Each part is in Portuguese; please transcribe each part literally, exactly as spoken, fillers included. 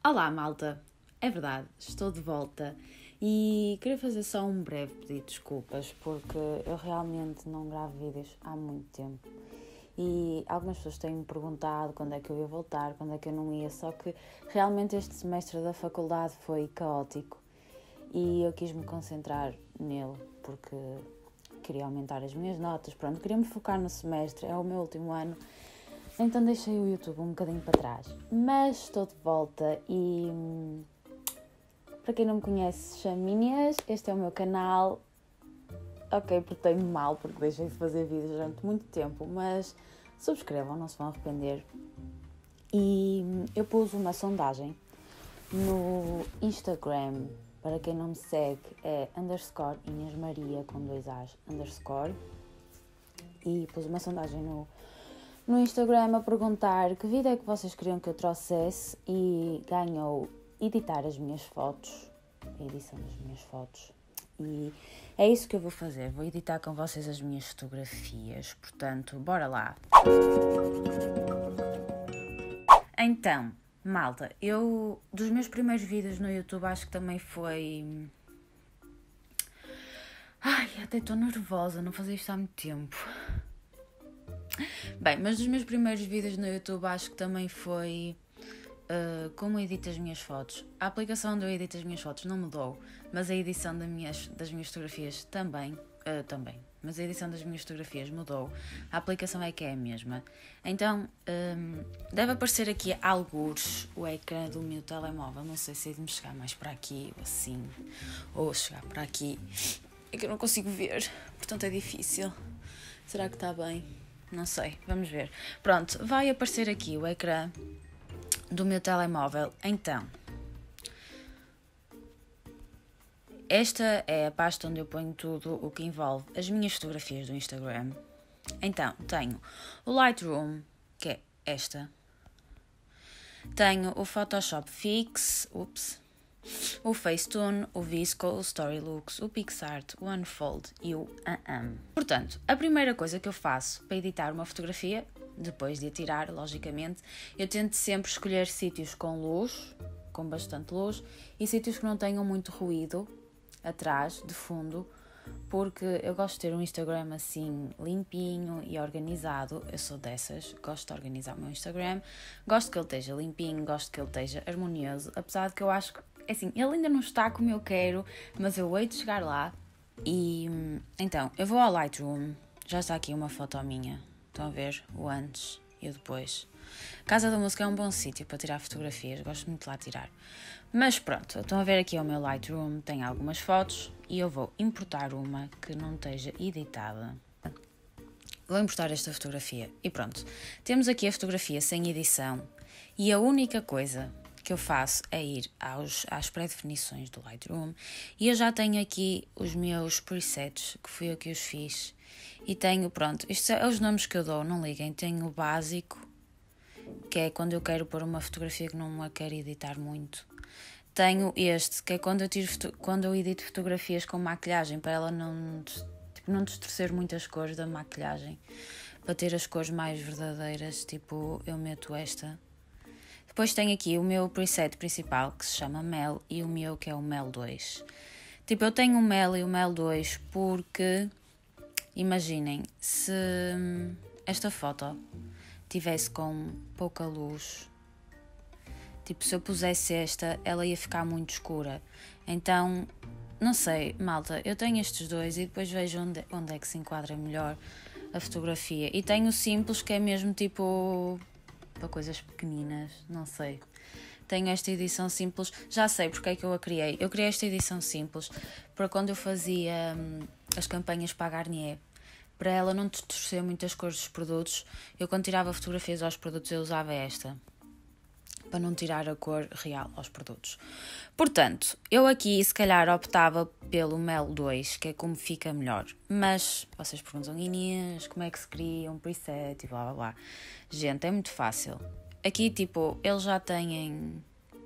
Olá, malta! É verdade, estou de volta e queria fazer só um breve pedido de desculpas porque eu realmente não gravo vídeos há muito tempo e algumas pessoas têm-me perguntado quando é que eu ia voltar, quando é que eu não ia, só que realmente este semestre da faculdade foi caótico e eu quis me concentrar nele porque queria aumentar as minhas notas, pronto, queria me focar no semestre, é o meu último ano. Então deixei o YouTube um bocadinho para trás, mas estou de volta e, para quem não me conhece, chamo-me, este é o meu canal. Ok, portei-me mal porque deixei de fazer vídeos durante muito tempo, mas subscrevam, não se vão arrepender. E eu pus uma sondagem no Instagram, para quem não me segue é underscore Inês Maria com dois A's, underscore, e pus uma sondagem no no Instagram a perguntar que vídeo é que vocês queriam que eu trouxesse e ganhou editar as minhas fotos, a edição das minhas fotos. E é isso que eu vou fazer, vou editar com vocês as minhas fotografias, portanto, bora lá! Então, malta, eu, dos meus primeiros vídeos no YouTube, acho que também foi... Ai, até estou nervosa, não fazia isto há muito tempo. Bem, mas dos meus primeiros vídeos no YouTube acho que também foi uh, como edito as minhas fotos. A aplicação onde eu edito as minhas fotos não mudou, mas a edição das minhas, das minhas fotografias também, uh, também, mas a edição das minhas fotografias mudou. A aplicação é que é a mesma. Então, um, deve aparecer aqui algures o ecrã do meu telemóvel. Não sei se é de me chegar mais para aqui ou assim, ou chegar para aqui. É que eu não consigo ver, portanto é difícil. Será que está bem? Não sei, vamos ver. Pronto, vai aparecer aqui o ecrã do meu telemóvel. Então, esta é a pasta onde eu ponho tudo o que envolve as minhas fotografias do Instagram. Então, tenho o Lightroom, que é esta. Tenho o Photoshop Fix, ups, o Facetune, o Visco, o Storylooks, o PixArt, o Unfold e o Am. Portanto, a primeira coisa que eu faço para editar uma fotografia, depois de a tirar, logicamente, eu tento sempre escolher sítios com luz, com bastante luz, e sítios que não tenham muito ruído atrás, de fundo, porque eu gosto de ter um Instagram assim limpinho e organizado. Eu sou dessas, gosto de organizar o meu Instagram, gosto que ele esteja limpinho, gosto que ele esteja harmonioso, apesar de que eu acho que assim, ele ainda não está como eu quero, mas eu hei de chegar lá. E então, eu vou ao Lightroom. Já está aqui uma foto minha. Estão a ver o antes e o depois. Casa da Música é um bom sítio para tirar fotografias. Gosto muito de lá tirar. Mas pronto, estão a ver aqui o meu Lightroom. Tem algumas fotos e eu vou importar uma que não esteja editada. Vou importar esta fotografia e pronto. Temos aqui a fotografia sem edição e a única coisa que eu faço é ir aos, às pré-definições do Lightroom e eu já tenho aqui os meus presets, que fui eu que os fiz, e tenho, pronto, estes são os nomes que eu dou, não liguem. Tenho o básico, que é quando eu quero pôr uma fotografia que não a quero editar muito. Tenho este, que é quando eu, tiro, quando eu edito fotografias com maquilhagem, para ela não, tipo, não distorcer muitas cores da maquilhagem, para ter as cores mais verdadeiras, tipo, eu meto esta. Depois tenho aqui o meu preset principal, que se chama Mel, e o meu, que é o Mel dois. Tipo, eu tenho o Mel e o Mel dois porque, imaginem, se esta foto tivesse com pouca luz, tipo, se eu pusesse esta, ela ia ficar muito escura. Então, não sei, malta, eu tenho estes dois e depois vejo onde, onde é que se enquadra melhor a fotografia. E tenho o simples, que é mesmo tipo... para coisas pequeninas, não sei. Tenho esta edição simples, já sei porque é que eu a criei. Eu criei esta edição simples para quando eu fazia hum, as campanhas para a Garnier, para ela não distorcer muitas cores dos produtos. Eu, quando tirava fotografias aos produtos, eu usava esta, para não tirar a cor real aos produtos. Portanto, eu aqui se calhar optava pelo Mel dois, que é como fica melhor. Mas vocês perguntam, Inês, como é que se cria um preset e blá blá blá. Gente, é muito fácil. Aqui, tipo, eles já têm...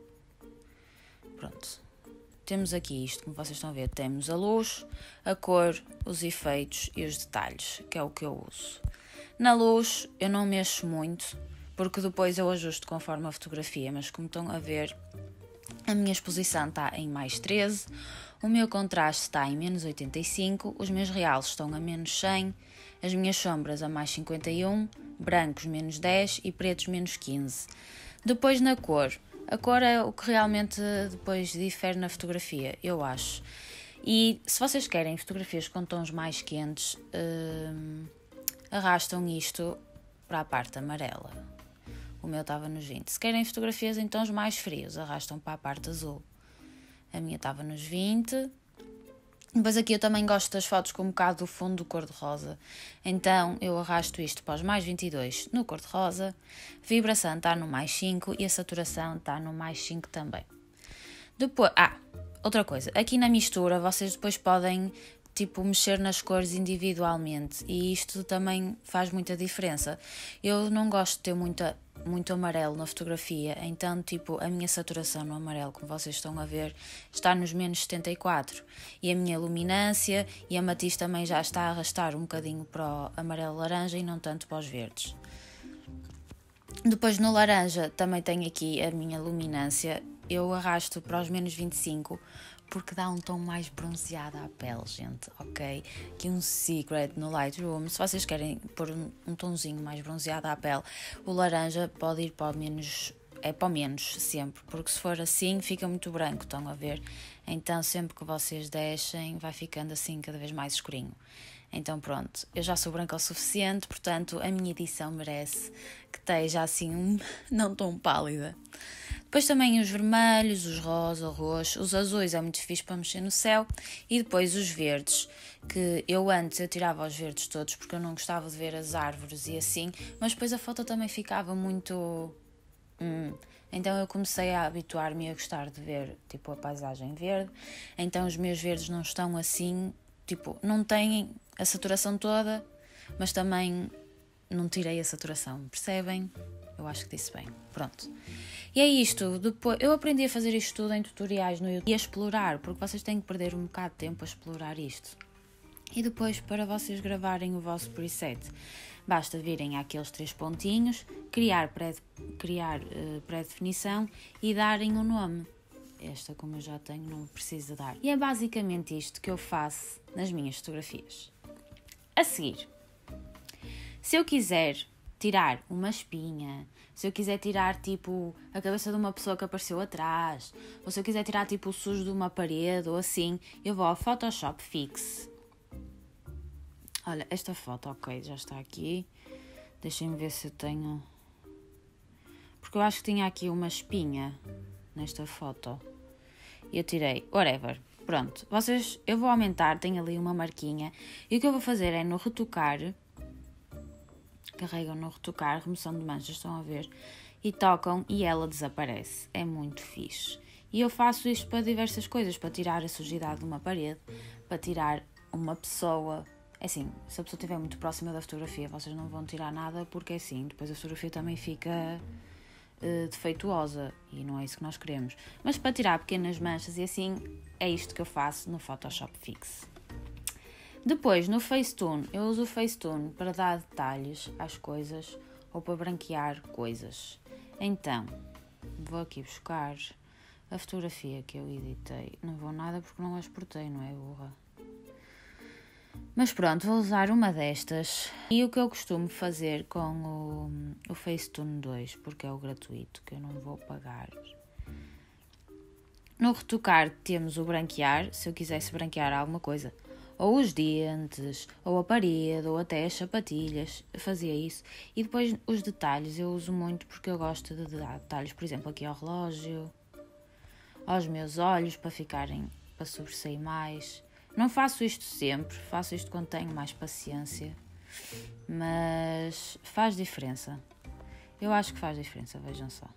Pronto. Temos aqui isto, como vocês estão a ver. Temos a luz, a cor, os efeitos e os detalhes, que é o que eu uso. Na luz, eu não mexo muito, porque depois eu ajusto conforme a fotografia, mas como estão a ver, a minha exposição está em mais treze, o meu contraste está em menos oitenta e cinco, os meus realces estão a menos cem, as minhas sombras a mais cinquenta e um, brancos menos dez e pretos menos quinze. Depois na cor, a cor é o que realmente depois difere na fotografia, eu acho. E se vocês querem fotografias com tons mais quentes, hum, arrastam isto para a parte amarela. O meu estava nos vinte. Se querem fotografias em tons mais frios, arrastam para a parte azul. A minha estava nos vinte. Depois aqui eu também gosto das fotos com um bocado do fundo do cor-de-rosa. Então eu arrasto isto para os mais vinte e dois no cor-de-rosa. Vibração está no mais cinco e a saturação está no mais cinco também. Depois, ah, outra coisa. Aqui na mistura vocês depois podem tipo mexer nas cores individualmente e isto também faz muita diferença. Eu não gosto de ter muita, muito amarelo na fotografia, então tipo a minha saturação no amarelo, como vocês estão a ver, está nos menos setenta e quatro e a minha luminância e a matiz também já está a arrastar um bocadinho para o amarelo laranja e não tanto para os verdes. Depois no laranja também tenho aqui a minha luminância, eu arrasto para os menos vinte e cinco porque dá um tom mais bronzeado à pele, gente, ok? Aqui um secret no Lightroom, se vocês querem pôr um, um tonzinho mais bronzeado à pele, o laranja pode ir para o menos, é para o menos sempre, porque se for assim fica muito branco, estão a ver? Então sempre que vocês deixem vai ficando assim cada vez mais escurinho. Então pronto, eu já sou branca o suficiente, portanto a minha edição merece que esteja assim um, não tão pálida. Depois também os vermelhos, os rosa, o roxo, os azuis é muito fixe para mexer no céu e depois os verdes, que eu antes eu tirava os verdes todos porque eu não gostava de ver as árvores e assim, mas depois a foto também ficava muito... Hum. Então eu comecei a habituar-me a gostar de ver tipo a paisagem verde, então os meus verdes não estão assim, tipo, não têm a saturação toda, mas também não tirei a saturação, percebem? Eu acho que disse bem, pronto. E é isto, depois, eu aprendi a fazer isto tudo em tutoriais no YouTube e a explorar, porque vocês têm que perder um bocado de tempo a explorar isto. E depois, para vocês gravarem o vosso preset, basta virem àqueles três pontinhos, criar, pré, criar uh, pré-definição e darem um nome. Esta, como eu já tenho, não preciso dar. E é basicamente isto que eu faço nas minhas fotografias. A seguir, se eu quiser tirar uma espinha, se eu quiser tirar tipo a cabeça de uma pessoa que apareceu atrás, ou se eu quiser tirar tipo o sujo de uma parede ou assim, eu vou ao Photoshop Fix. Olha, esta foto, ok, já está aqui. Deixem-me ver se eu tenho... Porque eu acho que tinha aqui uma espinha nesta foto. E eu tirei, whatever. Pronto, vocês, eu vou aumentar, tenho ali uma marquinha. E o que eu vou fazer é no retocar... Carregam no retocar, remoção de manchas, estão a ver, e tocam e ela desaparece. É muito fixe. E eu faço isto para diversas coisas, para tirar a sujidade de uma parede, para tirar uma pessoa. É assim, se a pessoa estiver muito próxima da fotografia, vocês não vão tirar nada, porque é assim, depois a fotografia também fica uh, defeituosa e não é isso que nós queremos. Mas para tirar pequenas manchas e assim, é isto que eu faço no Photoshop Fix. Depois, no Facetune, eu uso o Facetune para dar detalhes às coisas ou para branquear coisas. Então, vou aqui buscar a fotografia que eu editei. Não vou nada porque não a exportei, não é, burra? Mas pronto, vou usar uma destas. E o que eu costumo fazer com o, o Facetune dois, porque é o gratuito, que eu não vou pagar. No retocar temos o branquear, se eu quisesse branquear alguma coisa. Ou os dentes, ou a parede, ou até as sapatilhas, eu fazia isso. E depois os detalhes eu uso muito porque eu gosto de dar detalhes, por exemplo, aqui ao relógio, aos meus olhos, para ficarem, para sobressair mais. Não faço isto sempre, faço isto quando tenho mais paciência, mas faz diferença. Eu acho que faz diferença, vejam só.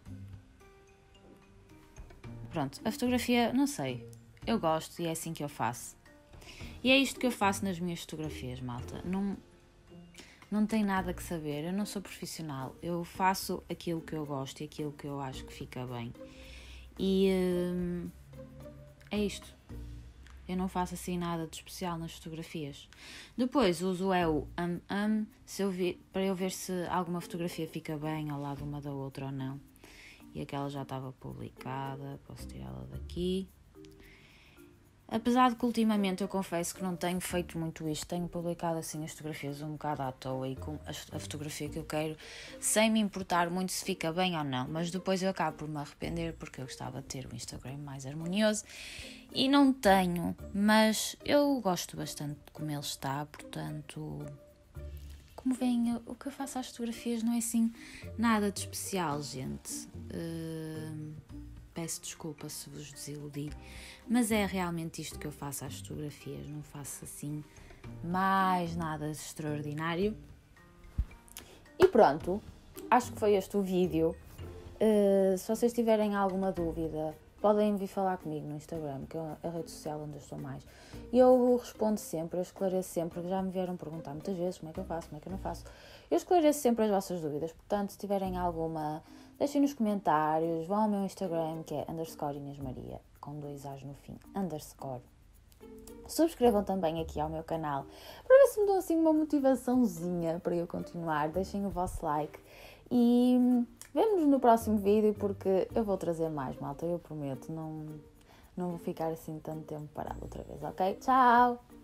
Pronto, a fotografia, não sei, eu gosto e é assim que eu faço. E é isto que eu faço nas minhas fotografias, malta. Não, não tem nada que saber, eu não sou profissional. Eu faço aquilo que eu gosto e aquilo que eu acho que fica bem. E hum, é isto. Eu não faço assim nada de especial nas fotografias. Depois uso é o um, um, se eu vi, para eu ver se alguma fotografia fica bem ao lado uma da outra ou não. E aquela já estava publicada, posso tirá-la daqui. Apesar de que ultimamente eu confesso que não tenho feito muito isto, tenho publicado assim as fotografias um bocado à toa e com a fotografia que eu quero, sem me importar muito se fica bem ou não, mas depois eu acabo por me arrepender porque eu gostava de ter o Instagram mais harmonioso e não tenho, mas eu gosto bastante de como ele está, portanto, como veem, o que eu faço às fotografias não é assim nada de especial, gente. Uh... Peço desculpa se vos desiludi, mas é realmente isto que eu faço às fotografias, não faço assim mais nada de extraordinário. E pronto, acho que foi este o vídeo. Uh, se vocês tiverem alguma dúvida, podem vir falar comigo no Instagram, que é a rede social onde eu estou mais. E eu respondo sempre, eu esclareço sempre, já me vieram perguntar muitas vezes como é que eu faço, como é que eu não faço. Eu esclareço sempre as vossas dúvidas, portanto, se tiverem alguma, deixem nos comentários, vão ao meu Instagram, que é underscore Inês Maria, com dois A's no fim, underscore. Subscrevam também aqui ao meu canal, para ver se me dão assim uma motivaçãozinha para eu continuar, deixem o vosso like e vemo-nos no próximo vídeo, porque eu vou trazer mais, malta, eu prometo, não, não vou ficar assim tanto tempo parado outra vez, ok? Tchau!